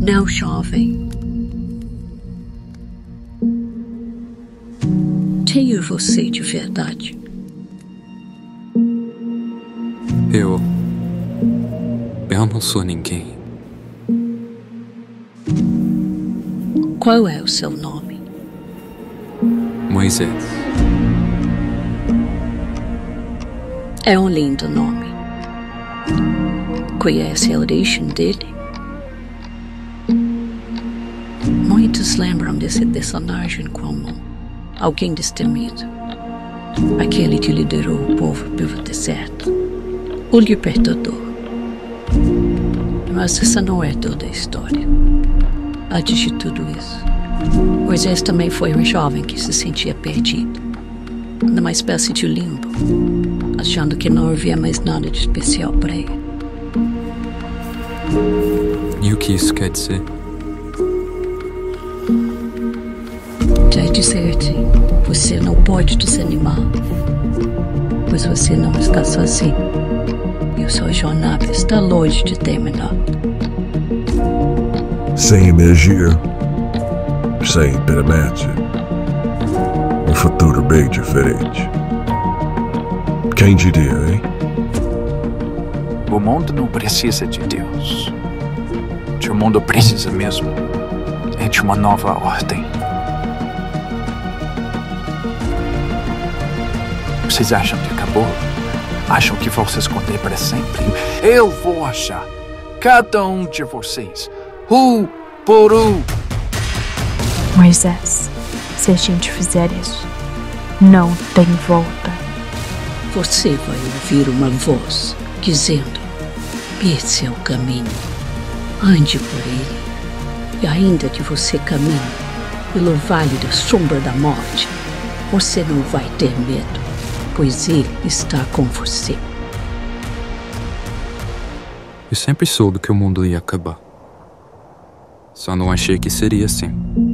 Não, jovem. Quem é você de verdade? Eu não sou ninguém. Qual é o seu nome? Moisés. É um lindo nome. Conhece a origem dele? Muitos lembram desse personagem como alguém destemido. Aquele que liderou o povo pelo deserto. O libertador. Mas essa não é toda a história. Antes de tudo isso, Moisés também foi um jovem que se sentia perdido, numa espécie de limbo, achando que não havia mais nada de especial para ele. E o que isso quer dizer? Quer dizer que você não pode desanimar, pois você não está sozinho e a sua jornada está longe de terminar. Sem energia, sem internet, um futuro bem diferente. Quem diria, hein? O mundo não precisa de Deus. O que o mundo precisa mesmo é de uma nova ordem. Vocês acham que acabou? Acham que vão se esconder para sempre? Eu vou achar cada um de vocês, por um. Moisés, se a gente fizer isso, não tem volta. Você vai ouvir uma voz dizendo: esse é o caminho, ande por ele. E ainda que você caminhe pelo vale da sombra da morte, você não vai ter medo, pois ele está com você. Eu sempre soube que o mundo ia acabar. Só não achei que seria assim.